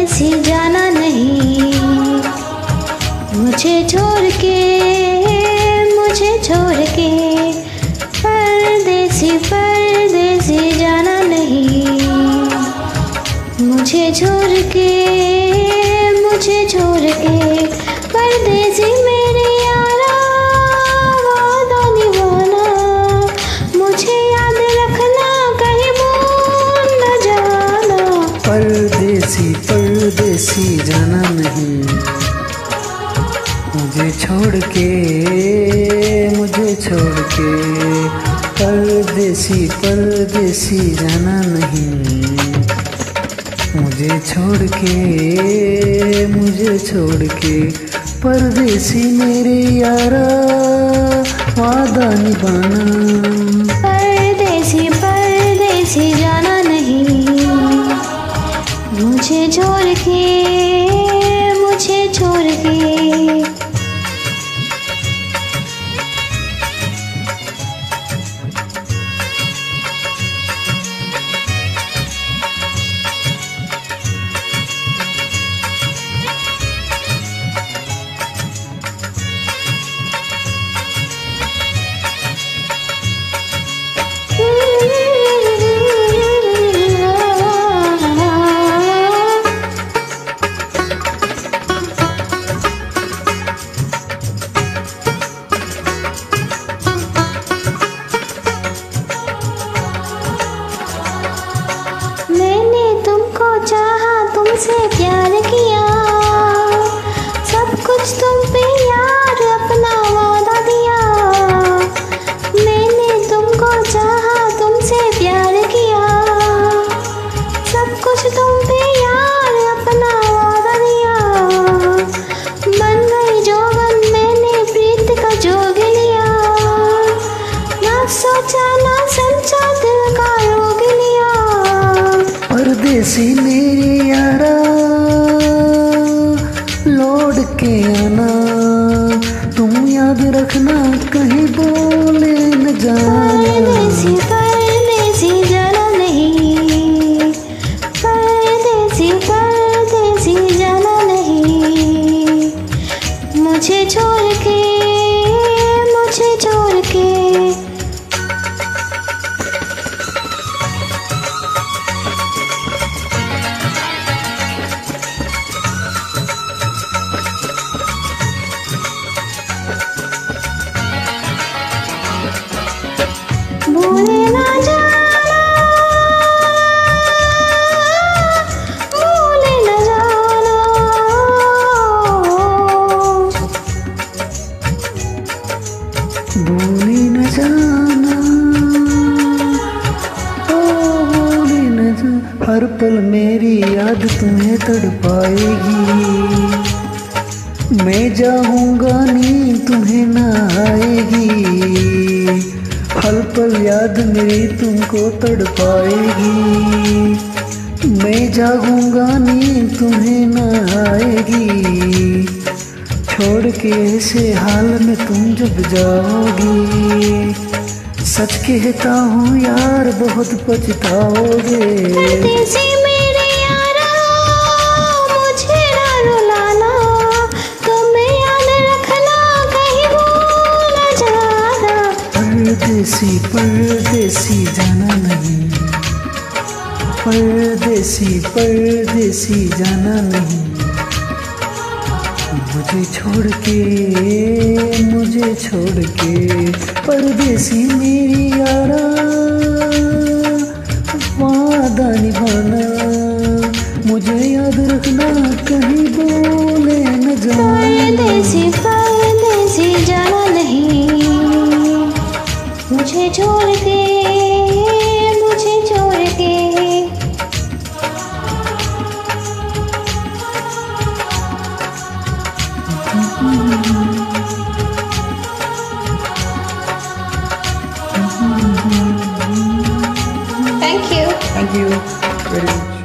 परदेसी जाना नहीं, मुझे छोड़ के परदेसी परदेसी जाना नहीं, मुझे छोड़ के परदेसी मेरे यारा वादा निभाना, मुझे याद रखना कहीं भूल न जाना। परदेसी परदेसी जाना नहीं, मुझे छोड़ के परदेसी परदेसी जाना नहीं, मुझे छोड़ के परदेसी मेरे यारा वादा निभाना। परदेसी परदेसी जाना नहीं, मुझे छोड़ के तुमसे प्यार किया, सब कुछ तुम पे यार अपना वादा दिया। मैंने तुमको चाहा, तुमसे प्यार किया, सब कुछ तुम पे यार अपना वादा दिया। बन गई जोगन मैंने प्रीत का जोग लिया, ना सोचा ना समझा दिल का रोग लिया। परदेसी मेरे यारा लौट के आना, तुम याद रखना कहीं बोले न जाना। परदेसी परदेसी जाना नहीं, परदेसी परदेसी जाना नहीं, मुझे छोड़ के भूले ना जाना, भूले न जाना, भूले न जाना, भूले न जाना। हर पल मेरी याद तुम्हें तड़पाएगी, मैं जाऊंगा नींद तुम्हें न आएगी। हर पल याद मेरी तुमको तड़पाएगी, मैं जागूंगा नींद तुम्हें न आएगी। छोड़ के ऐसे हाल में तुम जब जाओगी, सच कहता हूँ यार बहुत पछताओगे। परदेसी मेरे यारा मुझे ना रुलाना, तुम्हें याद रखना कहीं भूल न जाना। परदेसी परदेसी जाना नहीं, परदेसी परदेसी जाना नहीं, मुझे छोड़ के परदेसी मेरी यारा वादा निभाना, मुझे याद रखना कहीं बोले न जाना। परदेसी परदेसी जाना नहीं, मुझे छोड़ के Thank you very much.